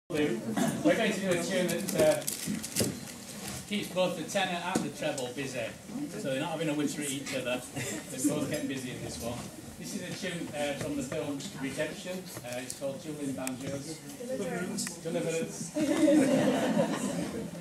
We're going to do a tune that keeps both the tenor and the treble busy, so they're not having a whisper at each other. They're both getting busy in this one. This is a tune from the film Redemption. It's called Duelling Banjos. Deliverance.